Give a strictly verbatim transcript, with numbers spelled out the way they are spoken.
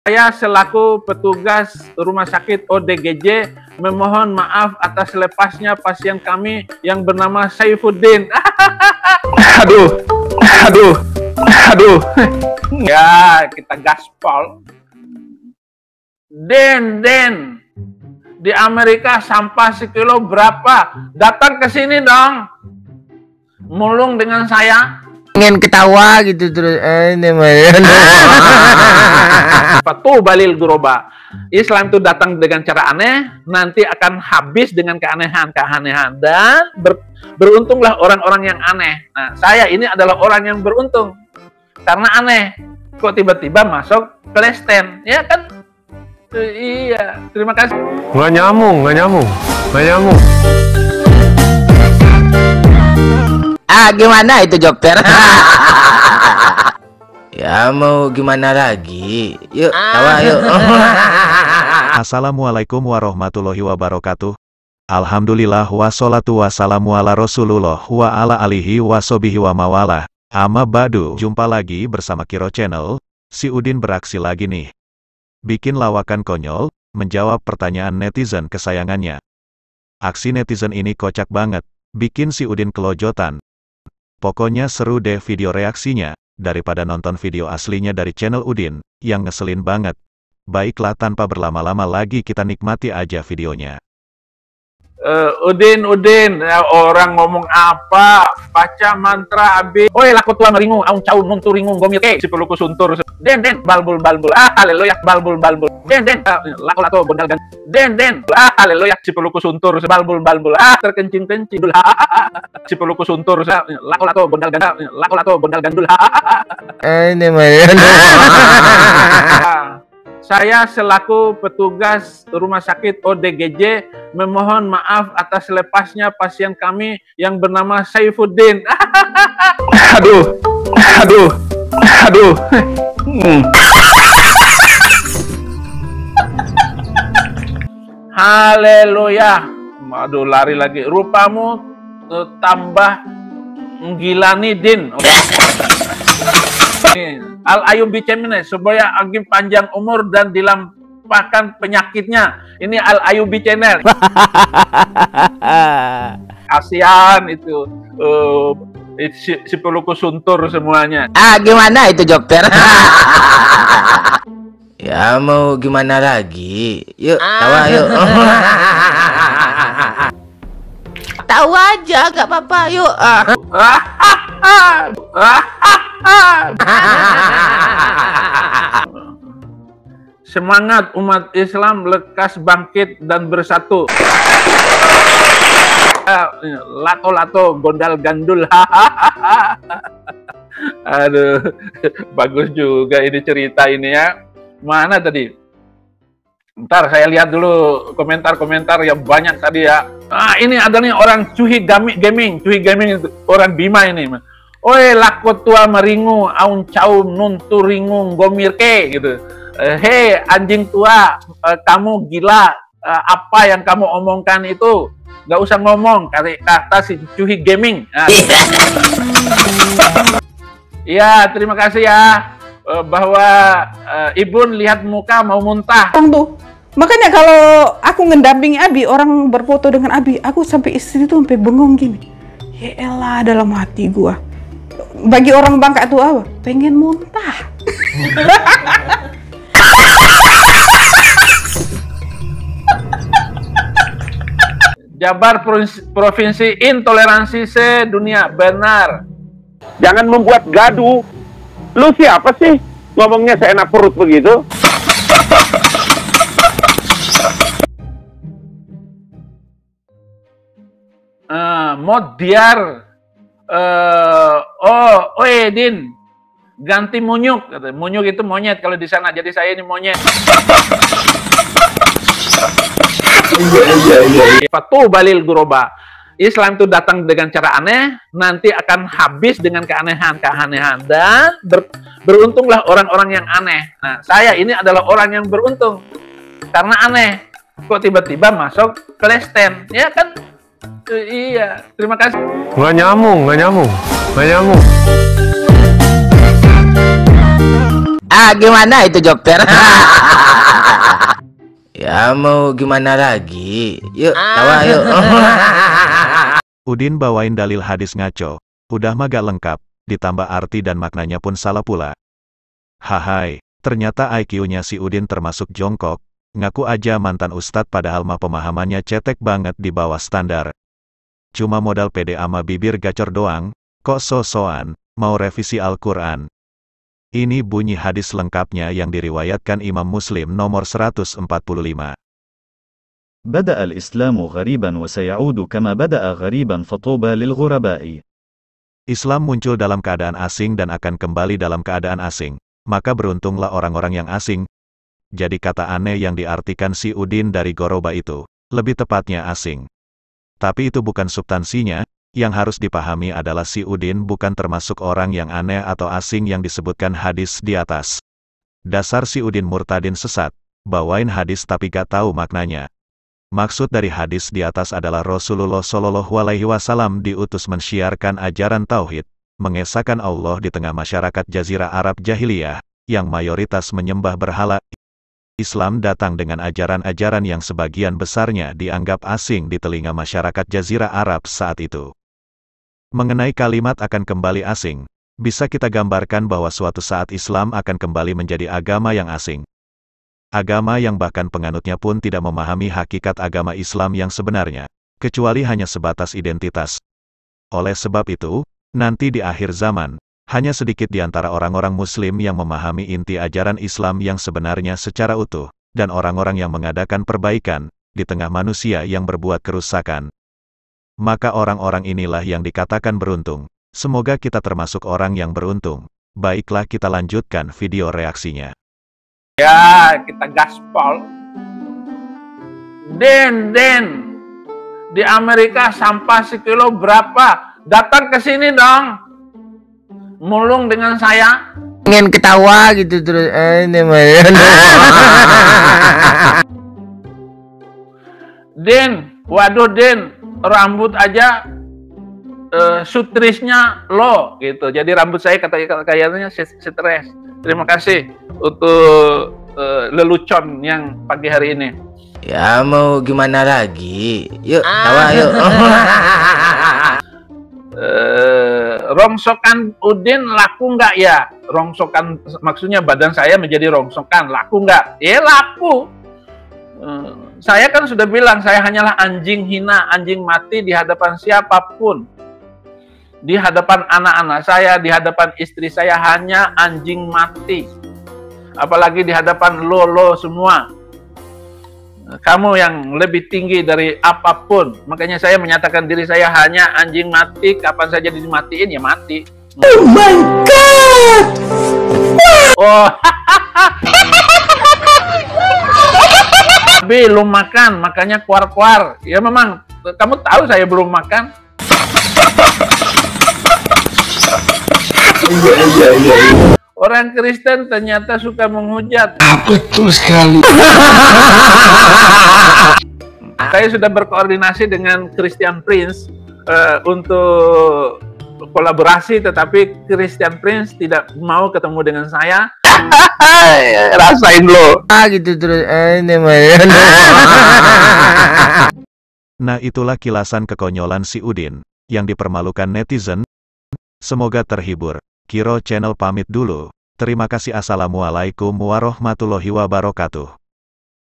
Saya selaku petugas rumah sakit O D G J memohon maaf atas lepasnya pasien kami yang bernama Saifuddin. Aduh, aduh, aduh. Ya, kita gaspol. Den, Den. Di Amerika sampah sekilo berapa? Datang ke sini dong. Mulung dengan saya. Pengen ketawa gitu terus eh ini Fatu balil guroba. Islam itu datang dengan cara aneh, nanti akan habis dengan keanehan-keanehan, dan ber, beruntunglah orang-orang yang aneh. Nah, saya ini adalah orang yang beruntung karena aneh. Kok tiba-tiba masuk Kristen, ya kan? E, iya, terima kasih. Nggak nyambung, nggak nyambung, nggak nyambung. Ah, gimana itu dokter? Ya mau gimana lagi? Yuk, tawa yuk. Assalamualaikum warahmatullahi wabarakatuh. Alhamdulillah wassalatu wassalamu ala Rasulullah wa ala alihi wassobihi wa mawala. Amma badu. Jumpa lagi bersama Kiro Channel. Si Udin beraksi lagi nih. Bikin lawakan konyol, menjawab pertanyaan netizen kesayangannya. Aksi netizen ini kocak banget, bikin si Udin kelojotan. Pokoknya seru deh video reaksinya, daripada nonton video aslinya dari channel Udin, yang ngeselin banget. Baiklah tanpa berlama-lama lagi kita nikmati aja videonya. Uh, Udin, Udin, ya, orang ngomong apa? Baca mantra abi. Oi, laku tua meringu, aung caun nuntu ringu gomil ke. Si peluku suntur. Den, den, balbul, balbul. Ah, haleluya, balbul, balbul. Den, den, laku laku gondal gan. Den, den, ah, haleluya, si peluku suntur. Balbul, balbul. Ah, terkencing kencing dul. Si peluku suntur. Laku laku gondal gan. Laku laku gondal gandul. Eh ini mah. Saya selaku petugas rumah sakit O D G J memohon maaf atas lepasnya pasien kami yang bernama Saifuddin. Aduh, aduh, aduh. Hmm. Haleluya. Aduh, lari lagi. Rupamu uh, tambah menggilani din. Al-Ayub Bicemine supaya agim panjang umur dan dilampahkan penyakitnya. Ini Al-Ayub Channel. Kasihan itu uh, si, si peluku suntur semuanya. Ah, gimana itu dokter? Ya mau gimana lagi? Yuk, tawa yuk. Tawa aja, gak apa-apa. Yuk. Semangat umat Islam, lekas bangkit dan bersatu. Lato-lato gondal gandul. Aduh, bagus juga ini cerita ini ya. Mana tadi? Ntar saya lihat dulu komentar-komentar yang banyak tadi ya. Ah, ini ada nih orang Cuhi Gaming, Cuhi Gaming itu orang Bima ini. Oi, lakot tua meringu, aun caum nuntu ringung gomirke gitu. Uh, Hei anjing tua, uh, kamu gila. Uh, apa yang kamu omongkan itu nggak usah ngomong, kata, kata si Cuhi Gaming. Iya, nah. Terima kasih ya. Uh, bahwa uh, Ibun lihat muka mau muntah. Tuh. Makanya kalau aku ngendampingi Abi, orang berfoto dengan Abi, aku sampai istri tuh sampai bengong gini. Ya elah, dalam hati gua. Bagi orang Bangka tuh apa? Pengen muntah. Jabar provinsi intoleransi sedunia, benar. Jangan membuat gaduh. Lu siapa sih ngomongnya seenak perut begitu? Uh, mod biar uh, oh, oh Din ganti munyuk. Munyuk itu monyet kalau di sana, jadi saya ini monyet. Fatu balil guroba. Islam itu datang dengan cara aneh, nanti akan habis dengan keanehan-keanehan, dan ber, beruntunglah orang-orang yang aneh. Nah, saya ini adalah orang yang beruntung karena aneh. Kok tiba-tiba masuk Kristen, ya kan? E, iya, terima kasih. Nggak nyambung, nggak nyambung, nggak nyambung. Ah, gimana itu dokter? Ya mau gimana lagi? Yuk, tawa yuk. Udin bawain dalil hadis ngaco. Udah mah gak lengkap, ditambah arti dan maknanya pun salah pula. Hahai, ternyata I Q-nya si Udin termasuk jongkok. Ngaku aja mantan ustadz padahal mah pemahamannya cetek banget di bawah standar. Cuma modal pede ama bibir gacor doang, kok so-soan, mau revisi Al-Quran. Ini bunyi hadis lengkapnya yang diriwayatkan Imam Muslim nomor seratus empat puluh lima. بدأ الإسلام غريبا وسيعود كما بدأ غريبا فطوبى للغرباء. Islam muncul dalam keadaan asing dan akan kembali dalam keadaan asing. Maka beruntunglah orang-orang yang asing. Jadi kata aneh yang diartikan si Udin dari Goroba itu, lebih tepatnya asing. Tapi itu bukan substansinya. Yang harus dipahami adalah si Udin bukan termasuk orang yang aneh atau asing yang disebutkan hadis di atas. Dasar si Udin murtadin sesat, bawain hadis tapi gak tahu maknanya. Maksud dari hadis di atas adalah Rasulullah Shallallahu Alaihi Wasallam diutus mensyiarkan ajaran tauhid, mengesahkan Allah di tengah masyarakat Jazirah Arab Jahiliyah, yang mayoritas menyembah berhala. Islam datang dengan ajaran-ajaran yang sebagian besarnya dianggap asing di telinga masyarakat Jazirah Arab saat itu. Mengenai kalimat akan kembali asing, bisa kita gambarkan bahwa suatu saat Islam akan kembali menjadi agama yang asing. Agama yang bahkan penganutnya pun tidak memahami hakikat agama Islam yang sebenarnya, kecuali hanya sebatas identitas. Oleh sebab itu, nanti di akhir zaman, hanya sedikit di antara orang-orang Muslim yang memahami inti ajaran Islam yang sebenarnya secara utuh, dan orang-orang yang mengadakan perbaikan, di tengah manusia yang berbuat kerusakan. Maka orang-orang inilah yang dikatakan beruntung. Semoga kita termasuk orang yang beruntung. Baiklah kita lanjutkan video reaksinya. Ya, kita gaspol. Den, Den, di Amerika sampah sekilo berapa? Datang ke sini dong. Mulung dengan saya. Pengen ketawa gitu terus. Eh, ini Den, waduh Den, rambut aja uh, sutrisnya lo gitu. Jadi rambut saya kata kayaknya stres. Terima kasih untuk uh, lelucon yang pagi hari ini. Ya mau gimana lagi? Yuk, tawa yuk. Uh, rongsokan Udin laku nggak ya? Rongsokan maksudnya badan saya menjadi rongsokan, laku nggak? Ya laku. Uh, saya kan sudah bilang saya hanyalah anjing hina, anjing mati di hadapan siapapun. Di hadapan anak-anak saya, di hadapan istri saya hanya anjing mati. Apalagi di hadapan lo lo semua. Kamu yang lebih tinggi dari apapun. Makanya saya menyatakan diri saya hanya anjing mati. Kapan saja dimatiin ya mati. Oh my god. Oh. Belum makan, makanya kuar-kuar. Ya memang, kamu tahu saya belum makan. Iya, iya, iya. Orang Kristen ternyata suka menghujat. Betul sekali. Saya sudah berkoordinasi dengan Christian Prince uh, untuk kolaborasi, tetapi Christian Prince tidak mau ketemu dengan saya. Rasain lo. Ah gitu terus. Eh, ini Nah itulah kilasan kekonyolan si Udin, yang dipermalukan netizen. Semoga terhibur. Kiro Channel pamit dulu. Terima kasih. Assalamualaikum warahmatullahi wabarakatuh.